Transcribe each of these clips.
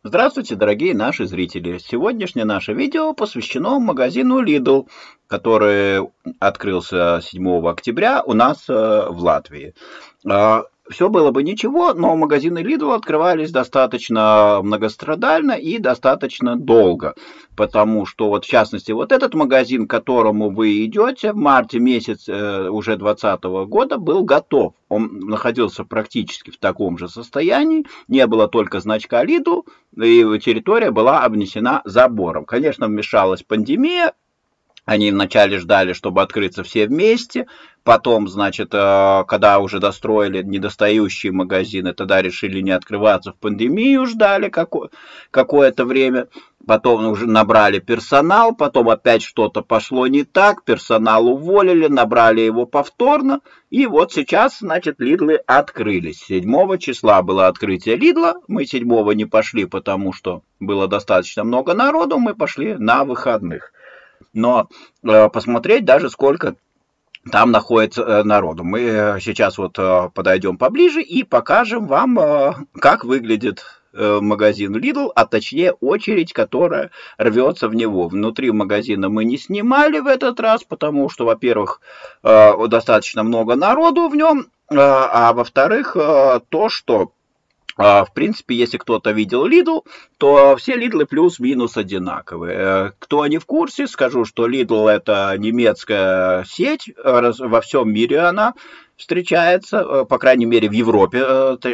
Здравствуйте, дорогие наши зрители! Сегодняшнее наше видео посвящено магазину Lidl, который открылся 7 октября у нас в Латвии. Все было бы ничего, но магазины Lidl открывались достаточно многострадально и достаточно долго, потому что вот в частности вот этот магазин, к которому вы идете в марте месяц уже 2020 года, был готов. Он находился практически в таком же состоянии, не было только значка Lidl, и территория была обнесена забором. Конечно, вмешалась пандемия. Они вначале ждали, чтобы открыться все вместе. Потом, значит, когда уже достроили недостающие магазины, тогда решили не открываться. В пандемию ждали какое-то время. Потом уже набрали персонал. Потом опять что-то пошло не так. Персонал уволили, набрали его повторно. И вот сейчас, значит, Лидлы открылись. 7 числа было открытие Лидла. Мы 7 не пошли, потому что было достаточно много народу. Мы пошли на выходных. Но посмотреть даже сколько там находится народу. Мы сейчас вот подойдем поближе и покажем вам, как выглядит магазин Lidl, а точнее очередь, которая рвется в него. Внутри магазина мы не снимали в этот раз, потому что, во-первых, достаточно много народу в нем, а во-вторых, то, что в принципе, если кто-то видел Lidl, то все Lidl плюс-минус одинаковые. Кто не в курсе, скажу, что Lidl это немецкая сеть, во всем мире она встречается, по крайней мере в Европе,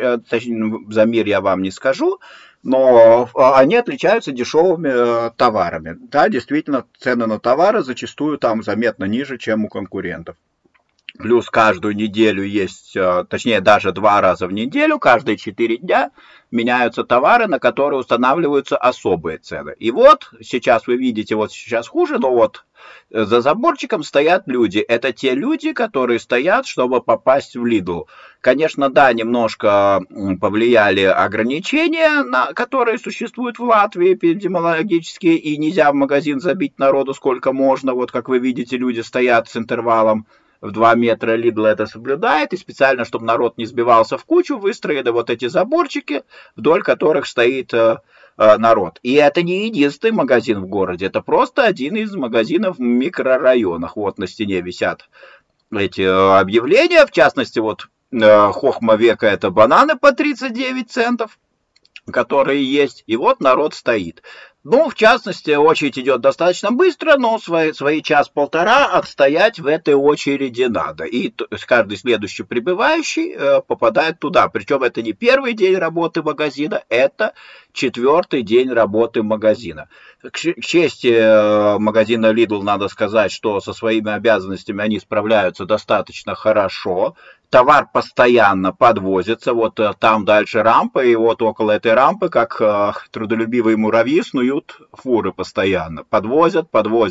за мир я вам не скажу, но они отличаются дешевыми товарами. Да, действительно, цены на товары зачастую там заметно ниже, чем у конкурентов. Плюс каждую неделю есть, точнее даже 2 раза в неделю, каждые 4 дня меняются товары, на которые устанавливаются особые цены. И вот сейчас вы видите, вот сейчас хуже, но вот за заборчиком стоят люди. Это те люди, которые стоят, чтобы попасть в Lidl. Конечно, да, немножко повлияли ограничения, которые существуют в Латвии, эпидемиологические, и нельзя в магазин забить народу сколько можно. Вот как вы видите, люди стоят с интервалом в 2 метра. Lidl это соблюдает, и специально, чтобы народ не сбивался в кучу, выстроены вот эти заборчики, вдоль которых стоит народ. И это не единственный магазин в городе, это просто один из магазинов в микрорайонах. Вот на стене висят эти объявления, в частности, вот хохма века это бананы по 39 центов, которые есть, и вот народ стоит. Ну, в частности, очередь идет достаточно быстро, но свои час-полтора отстоять в этой очереди надо. И каждый следующий прибывающий попадает туда. Причем это не первый день работы магазина, это 4-й день работы магазина. К чести магазина Lidl надо сказать, что со своими обязанностями они справляются достаточно хорошо. Товар постоянно подвозится, вот там дальше рампа, и вот около этой рампы, как трудолюбивые муравьи, снуют фуры постоянно. Подвозят,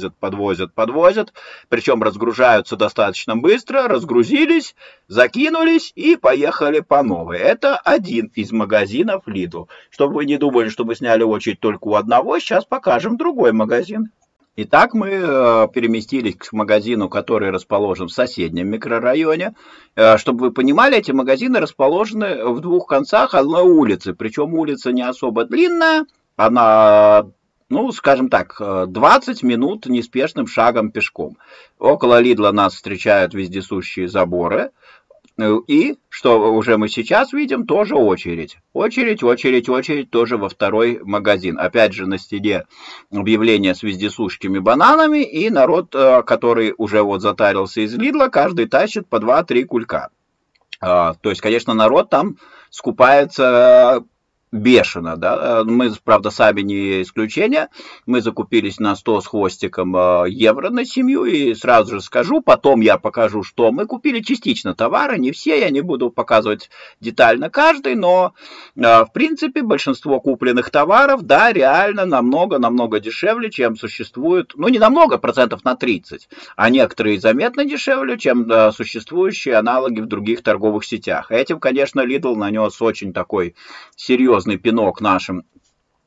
причем разгружаются достаточно быстро, разгрузились, закинулись и поехали по новой. Это один из магазинов Lidl. Чтобы вы не думали, что мы сняли очередь только у одного, сейчас покажем другой магазин. Итак, мы переместились к магазину, который расположен в соседнем микрорайоне. Чтобы вы понимали, эти магазины расположены в 2 концах одной улицы. Причем улица не особо длинная, она, ну, скажем так, 20 минут неспешным шагом пешком. Около Lidl нас встречают вездесущие заборы. И, что уже мы сейчас видим, тоже очередь. Очередь тоже во второй магазин. Опять же на стене объявление с вездесущими бананами. И народ, который уже вот затарился из Lidl, каждый тащит по 2-3 кулька. То есть, конечно, народ там скупается бешено, да. Мы, правда, сами не исключение. Мы закупились на 100 с хвостиком евро на семью. И сразу же скажу, потом я покажу, что мы купили частично товары. Не все, я не буду показывать детально каждый. Но, в принципе, большинство купленных товаров, да, реально намного дешевле, чем существует. Ну, не намного, процентов на 30. А некоторые заметно дешевле, чем существующие аналоги в других торговых сетях. Этим, конечно, Lidl нанес очень такой серьезный пинок нашим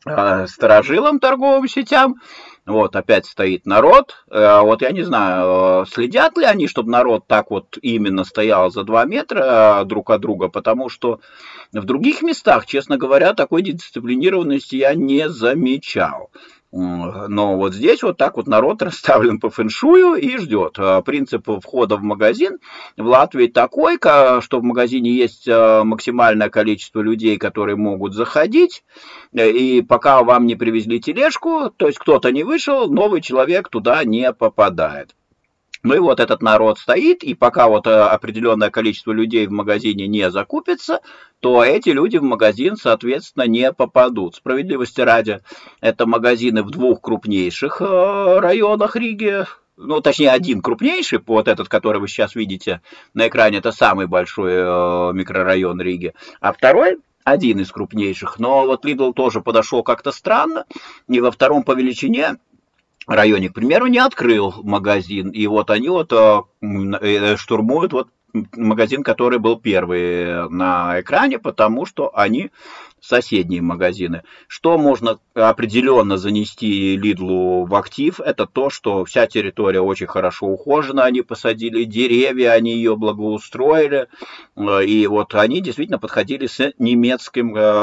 сторожилам торговым сетям. Вот, опять стоит народ. Вот я не знаю, следят ли они, чтобы народ так вот именно стоял за 2 метра друг от друга, потому что в других местах, честно говоря, такой дисциплинированности я не замечал. Но вот здесь вот так вот народ расставлен по фэншую и ждет. Принцип входа в магазин в Латвии такой, что в магазине есть максимальное количество людей, которые могут заходить, и пока вам не привезли тележку, то есть кто-то не вышел, новый человек туда не попадает. Ну и вот этот народ стоит, и пока вот определенное количество людей в магазине не закупится, то эти люди в магазин, соответственно, не попадут. Справедливости ради, это магазины в 2 крупнейших районах Риги. Ну, точнее, один крупнейший, вот этот, который вы сейчас видите на экране, это самый большой микрорайон Риги. А второй один из крупнейших. Но вот Lidl тоже подошел как-то странно, и во втором по величине районе, к примеру, не открыл магазин. И вот они вот штурмуют вот магазин, который был первый на экране, потому что они соседние магазины. Что можно определенно занести Lidl в актив, это то, что вся территория очень хорошо ухожена, они посадили деревья, они ее благоустроили, и вот они действительно подходили с немецкой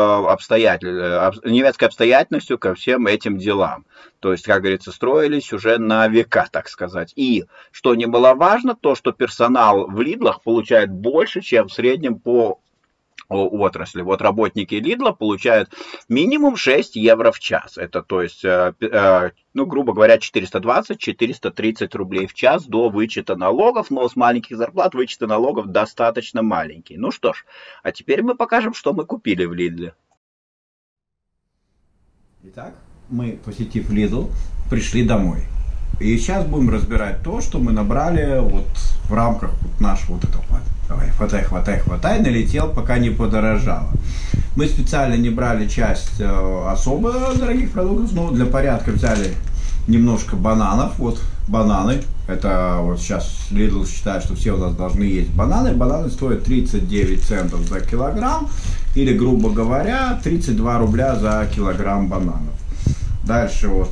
обстоятельностью ко всем этим делам. То есть, как говорится, строились уже на века, так сказать. И, что немаловажно, то, что персонал в Лидлах получает больше, чем в среднем по отрасли. Вот работники Lidl получают минимум 6 евро в час. Это, то есть, ну, грубо говоря, 420-430 рублей в час до вычета налогов, но с маленьких зарплат вычеты налогов достаточно маленький. Ну что ж, а теперь мы покажем, что мы купили в Lidl. Итак, мы, посетив Lidl, пришли домой. И сейчас будем разбирать то, что мы набрали вот в рамках вот нашего вот этого. Давай, хватай, налетел, пока не подорожало. Мы специально не брали часть особо дорогих продуктов, но для порядка взяли немножко бананов. Вот бананы, это вот сейчас Lidl считает, что все у нас должны есть бананы. Бананы стоят 39 центов за килограмм, или, грубо говоря, 32 рубля за килограмм бананов. Дальше вот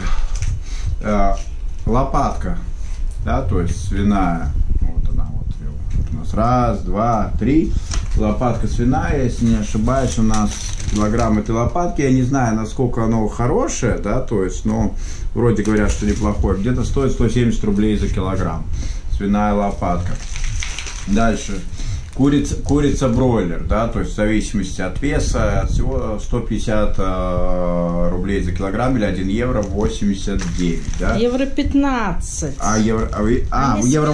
лопатка, да, то есть свиная, вот она вот у нас, 1, 2, 3, лопатка свиная, если не ошибаюсь, у нас килограмм этой лопатки, я не знаю, насколько оно хорошее, да, то есть, но вроде говорят, что неплохое, где-то стоит 170 рублей за килограмм, свиная лопатка. Дальше. Курица-бройлер, да, то есть в зависимости от веса, от всего 150 рублей за килограмм или 1 евро 89, да? Евро 15. Евро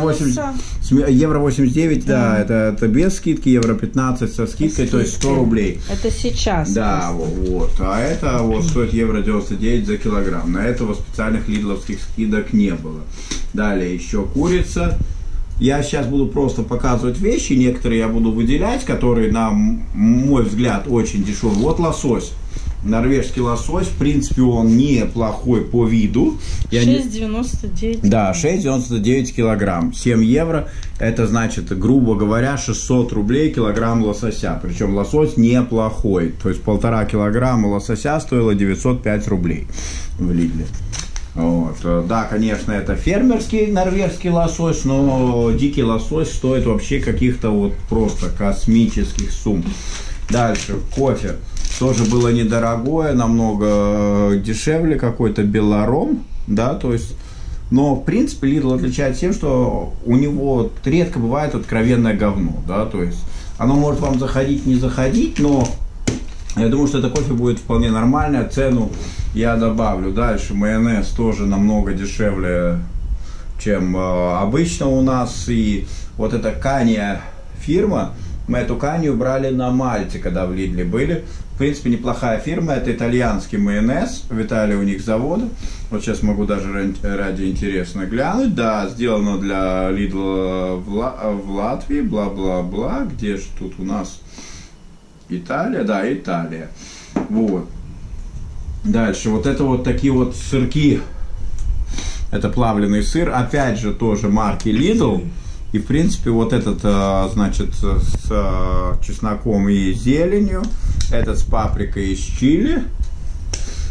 89, да, это без скидки, евро 15 со скидкой, то есть 100 рублей. Это сейчас. Да, вот, а это вот стоит евро 99 за килограмм. На этого специальных лидловских скидок не было. Далее еще курица. Я сейчас буду просто показывать вещи, некоторые я буду выделять, которые, на мой взгляд, очень дешевые. Вот лосось, норвежский лосось, в принципе, он неплохой по виду. 6,99. Да, 6,99 килограмм, 7 евро, это значит, грубо говоря, 600 рублей килограмм лосося. Причем лосось неплохой, то есть 1,5 килограмма лосося стоило 905 рублей в Лидле. Вот. Да, конечно, это фермерский норвежский лосось, но дикий лосось стоит вообще каких-то вот просто космических сумм. Дальше, кофе. Тоже было недорогое, намного дешевле, какой-то белором, да, то есть, но, в принципе, Lidl отличается тем, что у него редко бывает откровенное говно, да, то есть, оно может вам заходить, не заходить, но я думаю, что это кофе будет вполне нормально, цену я добавлю. Дальше майонез тоже намного дешевле, чем обычно у нас. И вот эта Канья фирма, мы эту Канью брали на Мальте, когда в Лидле были. В принципе, неплохая фирма, это итальянский майонез, в Италии у них заводы. Вот сейчас могу даже ради интересно глянуть. Да, сделано для Lidl в Латвии, бла-бла-бла. Где же тут у нас Италия? Да, Италия. Вот. Дальше, вот это вот такие вот сырки, это плавленый сыр, опять же тоже марки Lidl, и в принципе вот этот, значит, с чесноком и зеленью, этот с паприкой и с чили,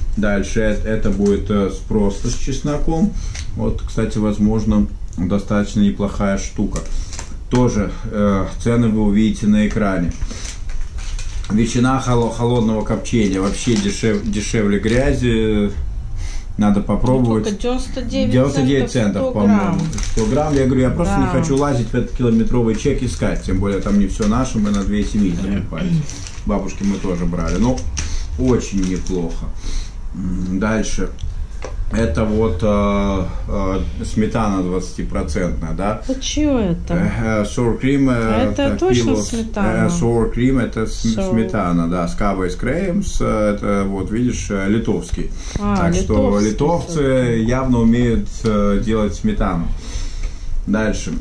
Дальше это будет просто с чесноком. Вот, кстати, возможно, достаточно неплохая штука. Тоже цены вы увидите на экране. Ветчина холодного копчения. Вообще дешевле грязи. Надо попробовать. Сколько? 99 центов, по-моему. 100 грамм. Я говорю, я просто не хочу лазить в этот километровый чек искать. Тем более там не все наше, мы на 2 семьи закупались. Бабушки мы тоже брали. Но очень неплохо. Дальше. Это вот сметана 20%, да? А чего это? Sour cream. Это точно сметана? Sour cream это сметана, да. Скавайс креймс, это вот, видишь, литовский. Так что литовцы явно умеют делать сметану. Дальше.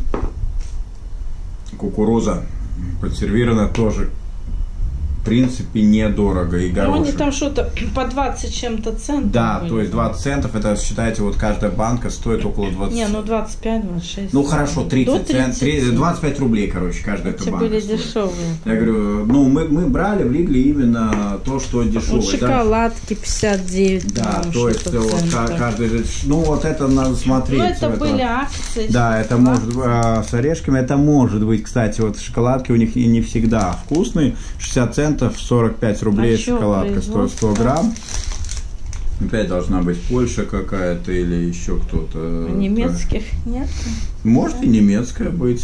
Кукуруза консервирована тоже. В принципе, недорого и горошек. Ну, они там что-то по 20 чем-то центов. Да, были. То есть 20 центов, это, считайте, вот каждая банка стоит около 20. Не, ну 25-26. Ну, хорошо, 30 центов, 25 рублей, короче, каждая эта банка были стоит. дешевые. Я говорю, ну, мы брали в Лидле именно то, что дешевое. Вот шоколадки 59. Да, то есть вот каждый, ну, вот это надо смотреть. Ну, это были акции. Да, это может быть с орешками, это может быть, кстати, вот шоколадки у них не всегда вкусные. 60 центов, 45 рублей шоколадка, 100 грамм. Опять должна быть Польша какая-то или еще кто-то. Немецких нет? Может и немецкая быть.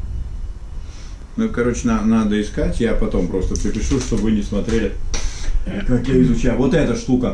Ну, короче, надо искать. Я потом просто припишу, чтобы вы не смотрели, как я изучаю. Вот эта штука.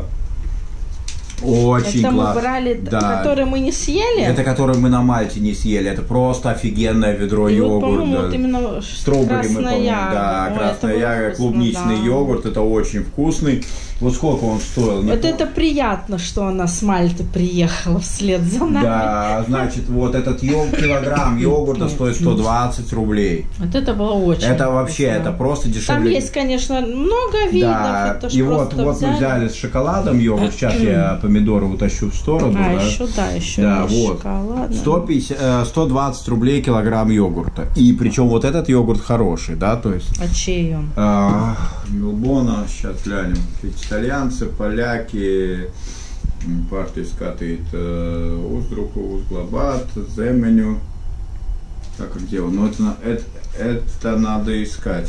Очень это классно. Мы брали, да. Который мы не съели? Это который мы на Мальте не съели. Это просто офигенное ведро йогурта. Вот, по-моему, вот именно Стробери мы, по-моему, да, красная ягода, клубничный йогурт. Это очень вкусный. Вот сколько он стоил? Вот это приятно, что она с Мальты приехала вслед за нами. Да, значит, вот этот килограмм йогурта стоит 120 рублей. Вот это было очень Это вообще, вкусно. Это просто дешевле. Там есть, конечно, много видов. Да, это и вот мы взяли с шоколадом йогурт. Сейчас я помидоры утащу в сторону. Да, да. еще да, вот. шоколадный. 120 рублей килограмм йогурта. И причем вот этот йогурт хороший, да, то есть. А чей он? Милбона, сейчас глянем. Итальянцы, поляки, партия скатывает Уздруку, Узглабат, Земеню. Так, а где он? Ну, это надо искать.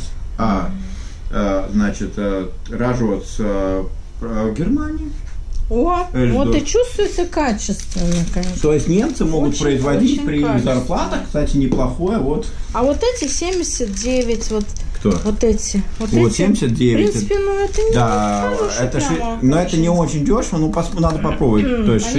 Значит, Ражоц в Германии. О, вот и чувствуется качественно, конечно. То есть немцы могут очень, производить при качественно. Зарплатах, кстати, неплохое. Вот. А вот эти 79, вот. Кто? Вот эти. Вот 79. В принципе, ну это не это но это не очень дешево, но надо попробовать. То есть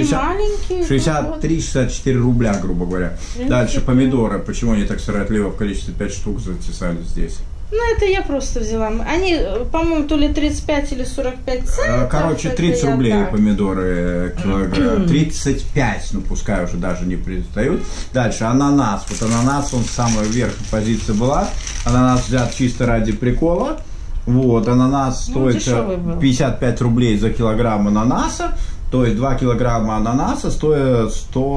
63-64 рубля, грубо говоря. Дальше помидоры. Почему они так сиротливо в количестве 5 штук затесали здесь? Ну, это я просто взяла. Они, по-моему, то ли 35 или 45 центов. Короче, 30 рублей помидоры килограмм. 35, ну пускай уже даже не предстают. Дальше ананас. Вот ананас, он в самой верхней позиции была. Ананас взят чисто ради прикола. Вот, ананас стоит 55 рублей за килограмм ананаса. То есть 2 килограмма ананаса стоит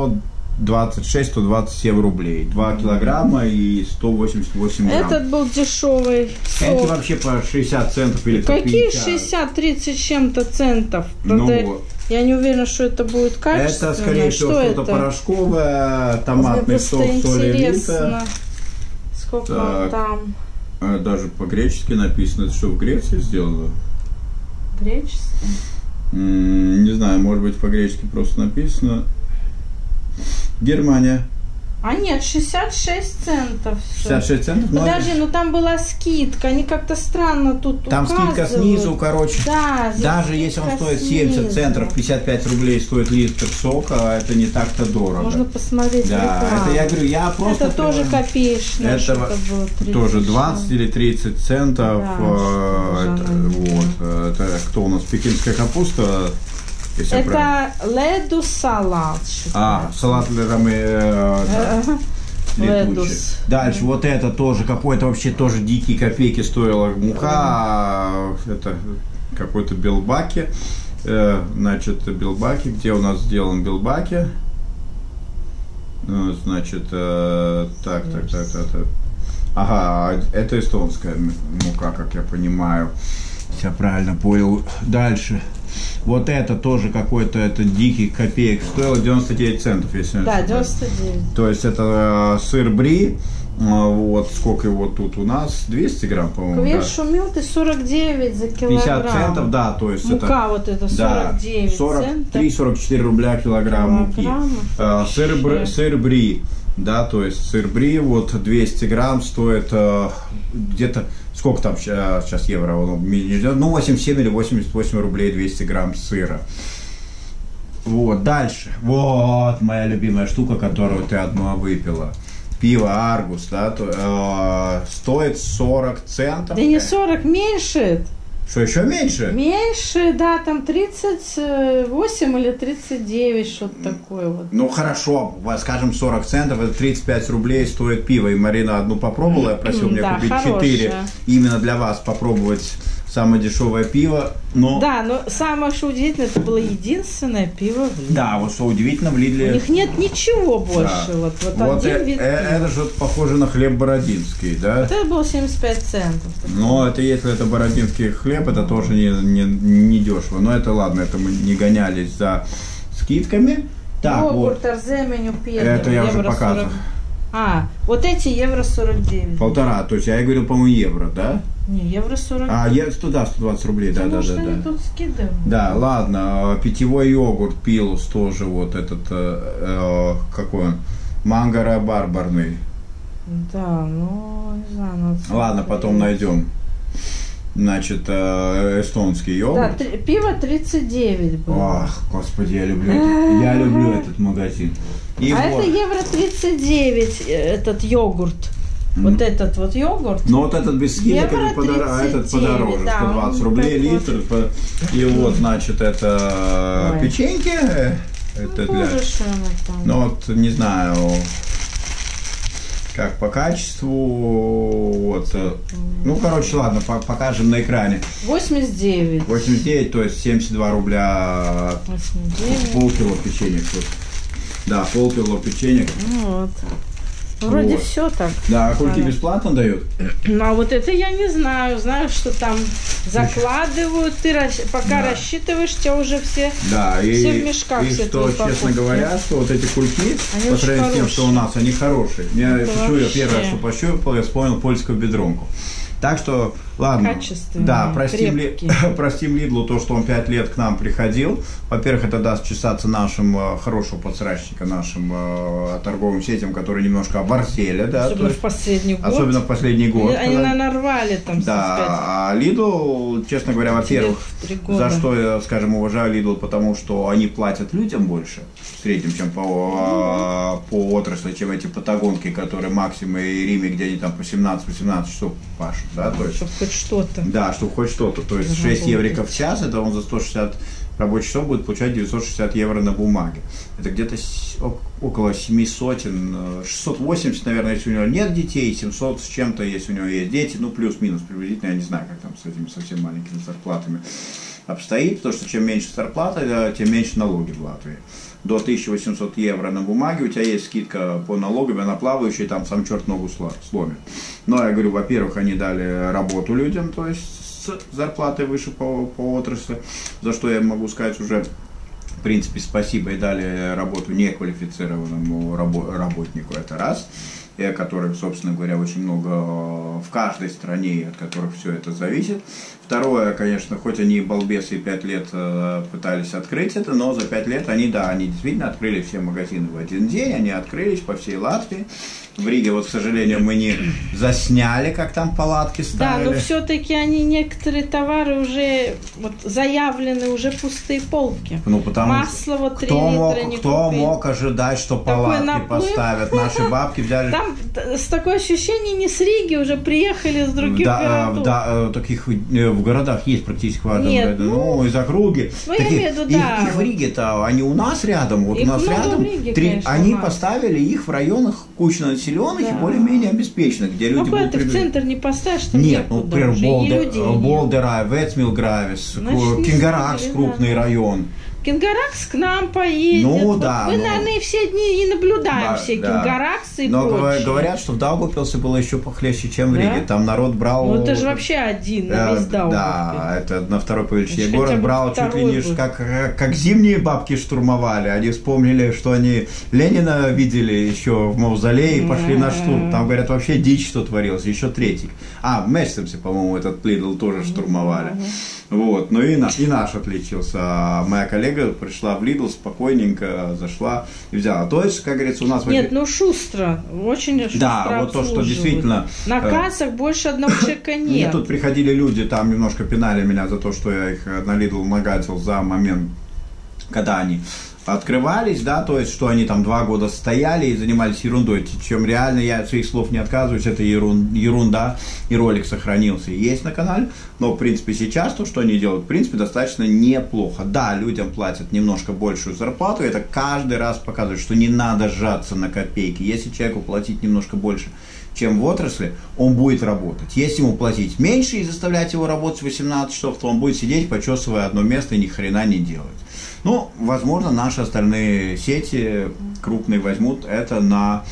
126-127 рублей. 2 килограмма и 188 грамм. Этот был дешевый сок. Эти вообще по 60 центов или по 50. Какие 60-30 чем-то центов? Ну, я не уверена, что это будет качественно. Это, скорее всего, что-то порошковое, томатный сок, соль и вита. Сколько он там? Даже по-гречески написано. Это что, в Греции сделано? Греческий? Не знаю, может быть, по-гречески просто написано. Германия. А нет, 66 центов. 66 центов? Подожди, ну там была скидка, они как-то странно тут там указывают. Скидка снизу, короче. Да, даже если он стоит 70 центов, 55 рублей стоит литр сока, это не так-то дорого. Можно посмотреть. Да, рекламу. это я говорю, я просто... Это тоже копеечное, это было 30, тоже 20 или 30 центов. Да, это кто у нас? Пекинская капуста. Это леду салат. Салат летучий. Дальше вот это тоже какой-то вообще тоже дикие копейки стоила мука. Это какой-то белбаки. Значит, белбаки. Где у нас сделан белбаки? Значит, так. Ага, это эстонская мука, как я понимаю. Я правильно понял. Дальше. Вот это тоже какой-то, это диких копеек стоило, 99 центов, если не Да, ошибаюсь. 99. То есть это сыр бри, вот сколько его тут у нас, 200 грамм, по-моему, Квеш да. шумил ты 49 за килограмм. 50 центов, да, то есть Мука это... вот это Да, 49 центов. 43-44 рубля килограмм муки. Сыр бри, да, то есть сыр бри, вот 200 грамм стоит где-то, сколько там сейчас евро, ну 87 или 88 рублей 200 грамм сыра. Вот, дальше, вот моя любимая штука, которую ты одну выпила. Пиво Аргус, да, стоит 40 центов. Да не 40, меньше. Что, еще меньше? Меньше, да, там 38 или 39, что-то такое вот. Ну хорошо, скажем 40 центов, это 35 рублей стоит пиво. И Марина одну попробовала, я просил мне да, купить хорошее. 4 именно для вас попробовать самое дешевое пиво. Но... Да, но самое что удивительное, это было единственное пиво в Лидле. Да, вот что удивительно, в Лидле... У них нет ничего больше. Да. Вот один вид пива. Это же похоже на хлеб бородинский, да? Это было 75 центов. Но это если это бородинский хлеб, это тоже не дешево. Но это ладно, это мы не гонялись за скидками. Так, Йогурт, вот. Арземеню, Это я уже показывал. Вот эти евро 49. Полтора, то есть я говорил, по-моему, евро, да? Не, евро 40. Я 120 рублей, да. Может, они тут скидывают. Да, ладно, питьевой йогурт Пилус тоже вот этот, какой он, манго-рабарбарный. Да, ну, не знаю. Надо Ладно, потом найдем. Значит, эстонский йогурт. Да, пиво 39 было. Ах, господи, я люблю этот магазин. И вот. вот. Это евро 39, этот йогурт. Вот этот вот йогурт. Ну вот этот без скидок, этот подороже, да, 120 рублей литр. И вот, значит, это печеньки. Это для... Ну вот, не знаю, как по качеству. Вот. Ну, короче, ладно, покажем на экране. 89. 89, то есть 72 рубля. 89. Полкило печенек тут. Да, полкило печенек. Ну вот. Вроде вот. Все так. Да, а кульки бесплатно дают? Ну, а вот это я не знаю. Знаю, что там закладывают, ты пока рассчитываешь, тебя уже все, все в мешках. И что, честно говоря, что вот эти кульки, по сравнению с тем, что у нас, они хорошие. Я первое, что пощупал, я вспомнил польскую бедронку. Так что, ладно, да, простим Лидлу то, что он 5 лет к нам приходил. Во-первых, это даст чесаться нашим хорошего подсрачника, нашим торговым сетям, которые немножко оборзели. Да, особенно в последний год. Особенно в последний год. Они нарвали там. Да, а Lidl, честно говоря, во-первых, за что я, скажем, уважаю Lidl, потому что они платят людям больше, в среднем, чем по отрасли, чем эти патагонки, которые Максим и Риме, где они там по 17-18 часов пашут. Да, то есть, чтобы хоть что-то. Да, чтобы хоть что-то. То есть 6 евриков в час, это он за 160 рабочих часов будет получать 960 евро на бумаге. Это где-то около 700, 680, наверное, если у него нет детей, 700 с чем-то, если у него есть дети, ну плюс-минус приблизительно, я не знаю, как там с этими совсем маленькими зарплатами обстоит, потому что чем меньше зарплата, тем меньше налоги в Латвии. До 1800 евро на бумаге, у тебя есть скидка по налогам, а на плавающие там сам черт ногу сломит. Но я говорю, во-первых, они дали работу людям, то есть с зарплатой выше по отрасли, за что я могу сказать уже, в принципе, спасибо, и дали работу неквалифицированному работнику, это раз, которых, собственно говоря, очень много в каждой стране, от которых все это зависит. Второе, конечно, хоть они балбесы 5 лет пытались открыть это, но за 5 лет они действительно открыли все магазины в один день, они открылись по всей Латвии. В Риге, вот, к сожалению, мы не засняли, как там палатки ставили. Да, но все-таки они, некоторые товары уже вот, заявлены, уже пустые полки. Ну, потому масло вот 3 литра не кто мог ожидать, что палатки наплыв поставят? Наши бабки взяли... Там с такое ощущение, не с Риги, уже приехали с других городов. Да, таких в городах есть практически в каждом городе. Ну, из округи. Ну, я имею в виду, да. Их в Риге-то, они у нас рядом. Вот их у нас рядом. Риге, конечно, они поставили их в районах кучно населенных и более-менее обеспеченных, где люди будут... ты в центр не поставишь, там нет, ну, например, Болдерай, Вецмилгравис, Кингаракс, крупный район. Кингаракс к нам поедет. Ну, вот да. мы, наверное, все дни и наблюдаем все кингараксы и прочее. Но говорят, что в Даугавпилсе было еще похлеще, чем в Риге. Там народ брал... Ну, это же вообще один на весь Даугавпилс. Да, это на второй по величине город брал чуть ли не как зимние бабки штурмовали. Они вспомнили, что они Ленина видели еще в мавзолее и пошли на штурм. Там, говорят, вообще дичь, что творилось. Еще третий. В Мессемсе, по-моему, этот Лидл тоже штурмовали. Вот. Ну и наш отличился. Моя коллега пришла в Лидл, спокойненько зашла и взяла. То есть, как говорится, у нас... Нет, шустро. Очень шустро. Да, вот то, что действительно... На кассах больше одного человека нет. Мне тут приходили люди, там немножко пинали меня за то, что я их на Лидл нагадил за момент, когда они открывались, да, то есть, что они там 2 года стояли и занимались ерундой, чем реально я от своих слов не отказываюсь, это ерунда, и ролик сохранился и есть на канале, но, в принципе, сейчас то, что они делают, в принципе, достаточно неплохо. Да, людям платят немножко большую зарплату, это каждый раз показывает, что не надо сжаться на копейки, если человеку платить немножко больше, чем в отрасли, он будет работать. Если ему платить меньше и заставлять его работать 18 часов, то он будет сидеть, почесывая одно место и ни хрена не делать. Ну, возможно, наши остальные сети крупные возьмут это на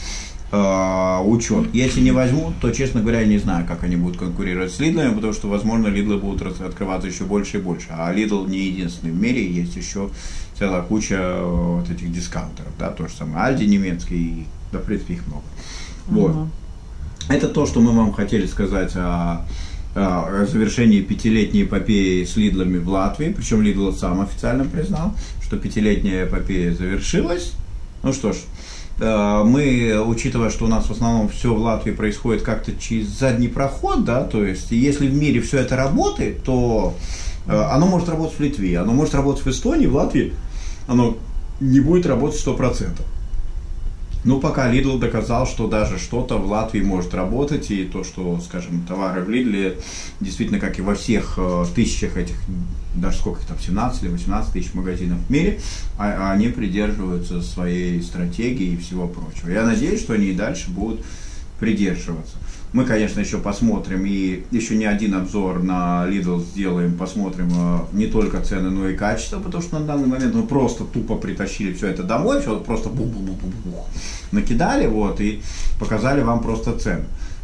учет. Если не возьмут, то, честно говоря, я не знаю, как они будут конкурировать с Лидлами, потому что, возможно, Лидлы будут открываться еще больше и больше. А Лидл не единственный в мире, есть еще целая куча вот этих дискаунтеров, да, то же самое Альди немецкий, да, в принципе, их много. Вот. Это то, что мы вам хотели сказать о завершении 5-летней эпопеи с Лидлами в Латвии, причем Лидл сам официально признал, что 5-летняя эпопея завершилась. Ну что ж, мы, учитывая, что у нас в основном все в Латвии происходит как-то через задний проход, да, то есть если в мире все это работает, то оно может работать в Литве, оно может работать в Эстонии, в Латвии оно не будет работать 100%. Ну, пока Lidl доказал, что даже что-то в Латвии может работать, и то, что, скажем, товары в Лидле, действительно, как и во всех тысячах этих, даже сколько их там, 17 или 18 тысяч магазинов в мире, они придерживаются своей стратегии и всего прочего. Я надеюсь, что они и дальше будут придерживаться. Мы, конечно, еще посмотрим, и еще не один обзор на Lidl сделаем, посмотрим не только цены, но и качество, потому что на данный момент мы просто тупо притащили все это домой, все просто бух-бух-бух-бух накидали, вот, и показали вам просто цены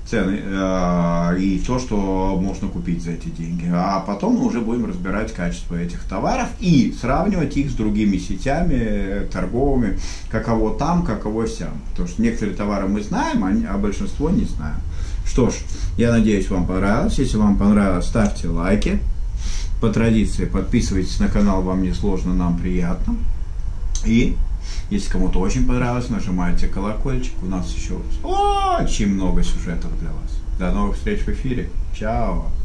и то, что можно купить за эти деньги. А потом мы уже будем разбирать качество этих товаров и сравнивать их с другими сетями торговыми, каково там, каково сям. Потому что некоторые товары мы знаем, а большинство не знаем. Что ж, я надеюсь, вам понравилось. Если вам понравилось, ставьте лайки. По традиции подписывайтесь на канал, вам не сложно, нам приятно. И если кому-то очень понравилось, нажимайте колокольчик. У нас еще очень много сюжетов для вас. До новых встреч в эфире. Чао!